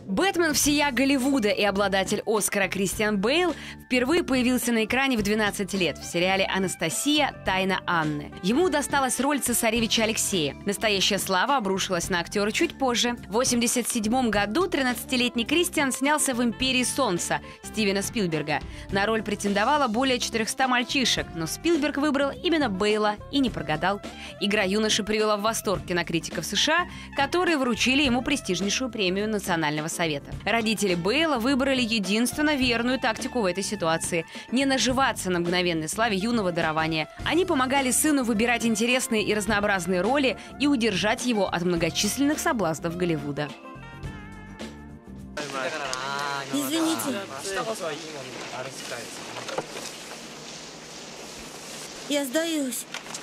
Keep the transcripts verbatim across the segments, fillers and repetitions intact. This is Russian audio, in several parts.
Бэтмен всея Голливуда и обладатель Оскара Кристиан Бейл впервые появился на экране в двенадцать лет в сериале «Анастасия. Тайна Анны». Ему досталась роль цесаревича Алексея. Настоящая слава обрушилась на актера чуть позже. В восемьдесят седьмом году тринадцатилетний Кристиан снялся в «Империи солнца» Стивена Спилберга. На роль претендовало более четырехсот мальчишек, но Спилберг выбрал именно Бейла и не прогадал. Игра юноши привела в восторг кинокритиков США, которые вручили ему престижнейшую премию Национального совета. Родители Бейла выбрали единственно верную тактику в этой ситуации – не наживаться на мгновенной славе юного дарования. Они помогали сыну выбирать интересные и разнообразные роли и удержать его от многочисленных соблазнов Голливуда. Извините. Я сдаюсь.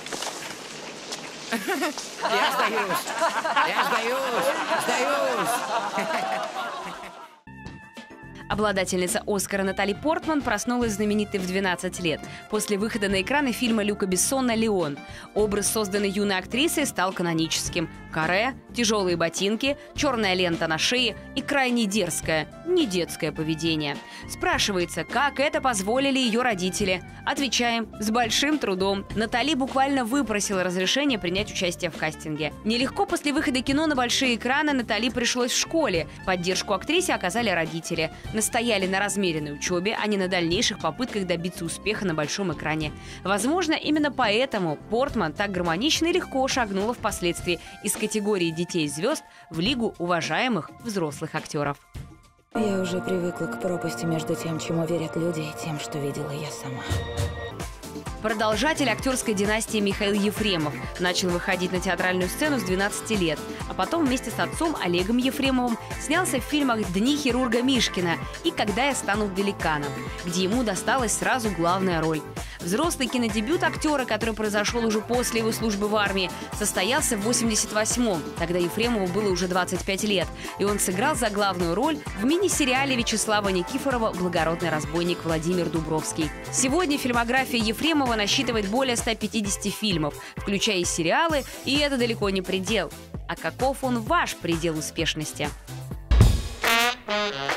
Я сдаюсь. Я сдаюсь. Сдаюсь. Обладательница Оскара Натали Портман проснулась знаменитой в двенадцать лет после выхода на экраны фильма Люка Бессона «Леон». Образ, созданный юной актрисой, стал каноническим. Каре, тяжелые ботинки, черная лента на шее и крайне дерзкое, не детское поведение. Спрашивается, как это позволили ее родители? Отвечаем, с большим трудом. Натали буквально выпросила разрешение принять участие в кастинге. Нелегко после выхода кино на большие экраны Натали пришлось в школе. Поддержку актрисе оказали родители. Настояли на размеренной учебе, а не на дальнейших попытках добиться успеха на большом экране. Возможно, именно поэтому Портман так гармонично и легко шагнула впоследствии из категории детей-звезд в лигу уважаемых взрослых актеров. Я уже привыкла к пропасти между тем, чему верят люди, и тем, что видела я сама. Продолжатель актерской династии Михаил Ефремов начал выходить на театральную сцену с двенадцати лет, а потом вместе с отцом Олегом Ефремовым снялся в фильмах «Дни хирурга Мишкина» и «Когда я стану великаном», где ему досталась сразу главная роль. Взрослый кинодебют актера, который произошел уже после его службы в армии, состоялся в восемьдесят восьмом. Тогда Ефремову было уже двадцать пять лет, и он сыграл за главную роль в мини-сериале Вячеслава Никифорова «Благородный разбойник Владимир Дубровский». Сегодня фильмография Ефремова насчитывает более ста пятидесяти фильмов, включая и сериалы, и это далеко не предел. А каков он ваш предел успешности?